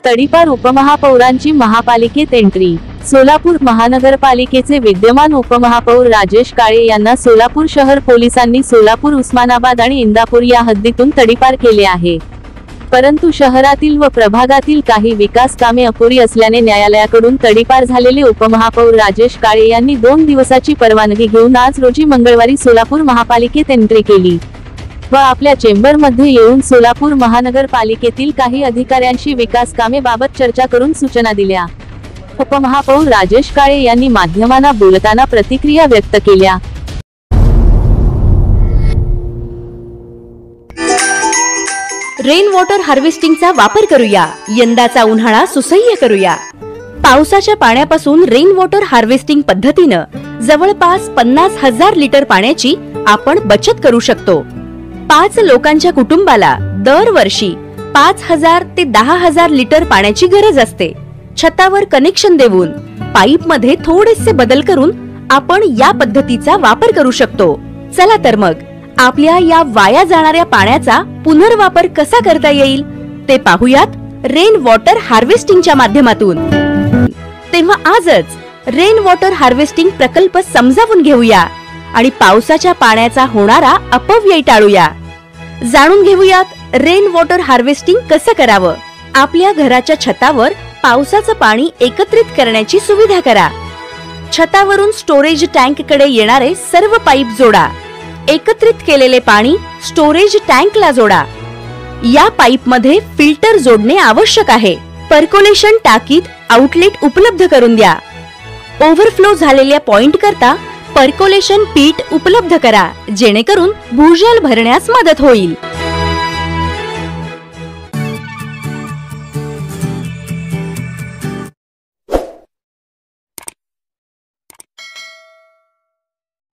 तडीपार उपमहापौरांची महापालिकेत एंट्री। सोलापूर महानगरपालिकेचे विद्यमान उपमहापौर राजेश काळे यांना सोलापूर शहर पोलिसांनी सोलापूर, उस्मानाबाद आणि इंदापूर या हद्दीतून तडीपार केले आहे। परंतु शहरातील व प्रभागातील काही विकास कामे अपुरी असल्याने न्यायालयाकडून तडीपार झालेले उपमहापौर राजेश काळे यांनी 2 दिवसाची परवानगी घेऊन आज रोजी मंगळवारी सोलापूर महापालिकेत एंट्री केली व आपल्या चेंबरमध्ये येऊन सोलापूर महानगरपालिकेतील काही अधिकाऱ्यांशी विकास कामे बाबत चर्चा करून सूचना दिल्या। उपमहापौर राजेश काळे यांनी माध्यमांना बोलताना प्रतिक्रिया व्यक्त केल्या। रेन वॉटर हार्वेस्टिंगचा वापर करूया, यंदाचा उन्हाळा सुसह्य करूया। पावसाच्या पाण्यापासून रेन वॉटर हार्वेस्टिंग पद्धतीनं जवळपास 50,000 लिटर पाण्याची आपण बचत करू शकतो। 5 लोकांच्या कुटुंबाला दरवर्षी 5,000 ते 10,000 लिटर पाण्याची गरज असते। छतावर कनेक्शन देऊन पाईप मध्ये थोडेसे बदल करून आपण या पद्धतीचा वापर करू शकतो। चला तर मग आपल्या या वाया जाणाऱ्या पाण्याचा पुनर्वापर कसा करता येईल ते पाहूयात रेन वॉटर हार्वेस्टिंगच्या माध्यमातून। तेव्हा आजच रेन वॉटर हार्वेस्टिंग प्रकल्प समजावून घेऊया आणि पावसाच्या पाण्याचा होणारा अपव्यय टाळूया। जाणून घेऊयात रेन वॉटर हार्वेस्टिंग कसं करावं। आपल्या घराच्या छतावर पावसाचं पाणी एकत्रित करण्याची सुविधा करा। छतावरून स्टोरेज टँक कडे येणारे सर्व पाईप जोडा। एकत्रित केलेले पाणी स्टोरेज टँकला जोडा। या पाईप मध्ये फिल्टर जोडणे आवश्यक आहे। पर्कोलेशन टाकीत आउटलेट उपलब्ध करून द्या। ओव्हरफ्लो झालेल्या पॉइंट करता पर्कोलेशन पीठ उपलब्ध करा, जेणेकरून भूजल भरण्यास मदत होईल।